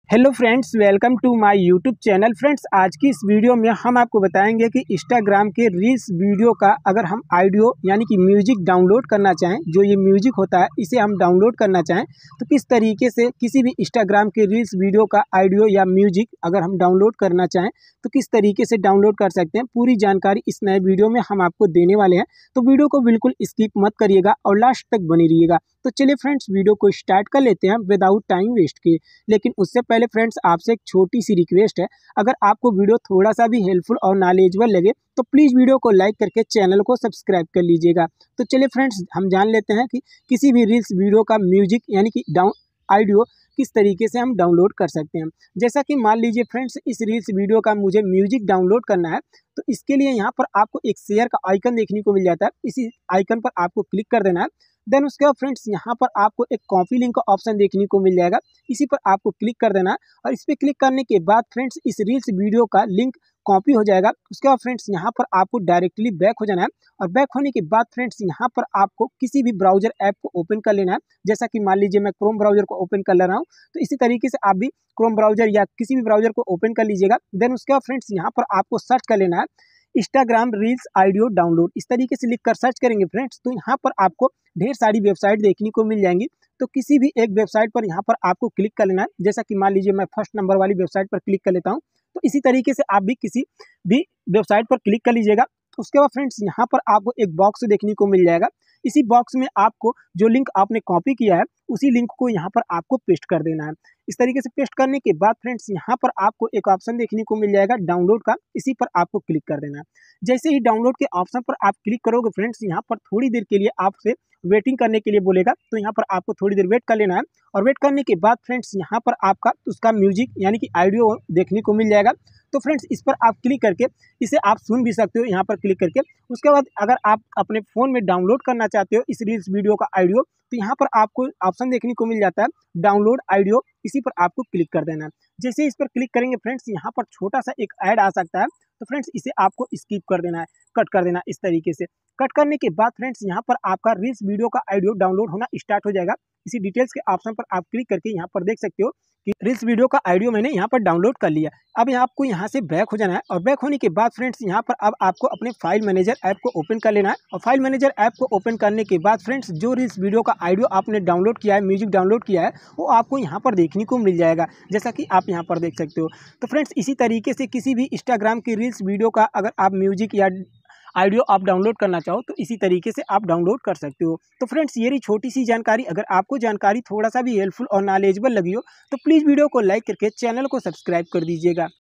Hello friends, welcome to my YouTube channel. Friends, आज की इस वीडियो में हम आपको बताएंगे कि इंस्टाग्राम के रील्स वीडियो का अगर हम ऑडियो यानी कि म्यूजिक डाउनलोड करना चाहें, जो ये म्यूजिक होता है इसे हम डाउनलोड करना चाहें तो किस तरीके से किसी भी इंस्टाग्राम के रील्स वीडियो का ऑडियो या म्यूजिक अगर हम डाउनलोड करना चाहें तो किस तरीके से डाउनलोड कर सकते हैं। पूरी जानकारी इस नए वीडियो में हम आपको देने वाले हैं, तो वीडियो को बिल्कुल स्किप मत करिएगा और लास्ट तक बनी रहिएगा। तो चलिए फ्रेंड्स, वीडियो को स्टार्ट कर लेते हैं विदाउट टाइम वेस्ट किए। लेकिन उससे पहले फ्रेंड्स, आपसे एक छोटी सी रिक्वेस्ट है, अगर आपको वीडियो थोड़ा सा भी हेल्पफुल और नॉलेजेबल लगे तो प्लीज़ वीडियो को लाइक करके चैनल को सब्सक्राइब कर लीजिएगा। तो चलिए फ्रेंड्स, हम जान लेते हैं कि किसी भी रील्स वीडियो का म्यूजिक यानी कि ऑडियो किस तरीके से हम डाउनलोड कर सकते हैं। जैसा कि मान लीजिए फ्रेंड्स, इस रील्स वीडियो का मुझे म्यूजिक डाउनलोड करना है, तो इसके लिए यहाँ पर आपको एक शेयर का आइकन देखने को मिल जाता है। इसी आइकन पर आपको क्लिक कर देना है। देन उसके बाद फ्रेंड्स, यहाँ पर आपको एक कॉपी लिंक का ऑप्शन देखने को मिल जाएगा। इसी पर आपको क्लिक कर देना है और इस पर क्लिक करने के बाद फ्रेंड्स, इस रील्स वीडियो का लिंक कॉपी हो जाएगा। उसके बाद फ्रेंड्स, यहाँ पर आपको डायरेक्टली बैक हो जाना है और बैक होने के बाद फ्रेंड्स, यहाँ पर आपको किसी भी ब्राउजर ऐप को ओपन कर लेना है। जैसा कि मान लीजिए मैं क्रोम ब्राउजर को ओपन कर ले रहा हूँ, तो इसी तरीके से आप भी क्रोम ब्राउजर या किसी भी ब्राउजर को ओपन कर लीजिएगा। देन उसके बाद फ्रेंड्स, यहाँ पर आपको सर्च कर लेना है इंस्टाग्राम रील्स ऑडियो डाउनलोड। इस तरीके से लिखकर सर्च करेंगे फ्रेंड्स, तो यहाँ पर आपको ढेर सारी वेबसाइट देखने को मिल जाएंगी। तो किसी भी एक वेबसाइट पर यहाँ पर आपको क्लिक कर लेना है। जैसा कि मान लीजिए मैं फर्स्ट नंबर वाली वेबसाइट पर क्लिक कर लेता हूँ, तो इसी तरीके से आप भी किसी भी वेबसाइट पर क्लिक कर लीजिएगा। उसके बाद फ्रेंड्स, यहाँ पर आपको एक बॉक्स देखने को मिल जाएगा। इसी बॉक्स में आपको जो लिंक आपने कॉपी किया है उसी लिंक को यहाँ पर आपको पेस्ट कर देना है। इस तरीके से पेस्ट करने के बाद फ्रेंड्स, यहाँ पर आपको एक ऑप्शन देखने को मिल जाएगा डाउनलोड का। इसी पर आपको क्लिक कर देना है। जैसे ही डाउनलोड के ऑप्शन पर आप क्लिक करोगे फ्रेंड्स, यहाँ पर थोड़ी देर के लिए आपसे वेटिंग करने के लिए बोलेगा, तो यहाँ पर आपको थोड़ी देर वेट कर लेना है। और वेट करने के बाद फ्रेंड्स, यहाँ पर आपका उसका म्यूजिक यानी कि ऑडियो देखने को मिल जाएगा। तो फ्रेंड्स, इस पर आप क्लिक करके इसे आप सुन भी सकते हो यहाँ पर क्लिक करके। उसके बाद अगर आप अपने फ़ोन में डाउनलोड करना चाहते हो इस रील्स वीडियो का ऑडियो, तो यहाँ पर आपको ऑप्शन देखने को मिल जाता है डाउनलोड ऑडियो। इसी पर आपको क्लिक कर देना है। जैसे इस पर क्लिक करेंगे फ्रेंड्स, यहाँ पर छोटा सा एक ऐड आ सकता है, तो फ्रेंड्स इसे आपको स्किप कर देना है, कट कर देना। इस तरीके से कट करने के बाद फ्रेंड्स, यहाँ पर आपका रील्स वीडियो का ऑडियो डाउनलोड होना स्टार्ट हो जाएगा। इसी डिटेल्स के ऑप्शन पर आप क्लिक करके यहाँ पर देख सकते हो कि रील्स वीडियो का ऑडियो मैंने यहाँ पर डाउनलोड कर लिया। अब आपको यहाँ से बैक हो जाना है और बैक होने के बाद फ्रेंड्स, यहाँ पर अब आपको अपने फाइल मैनेजर ऐप को ओपन कर लेना है। और फाइल मैनेजर ऐप को ओपन करने के बाद फ्रेंड्स, जो रील्स वीडियो का ऑडियो आपने डाउनलोड किया है, म्यूजिक डाउनलोड किया है, वो आपको यहाँ पर देखने को मिल जाएगा, जैसा कि आप यहाँ पर देख सकते हो। तो फ्रेंड्स, इसी तरीके से किसी भी इंस्टाग्राम की रील्स वीडियो का अगर आप म्यूजिक या ऑडियो आप डाउनलोड करना चाहो तो इसी तरीके से आप डाउनलोड कर सकते हो। तो फ्रेंड्स, ये रही छोटी सी जानकारी। अगर आपको जानकारी थोड़ा सा भी हेल्पफुल और नॉलेजेबल लगी हो तो प्लीज़ वीडियो को लाइक करके चैनल को सब्सक्राइब कर दीजिएगा।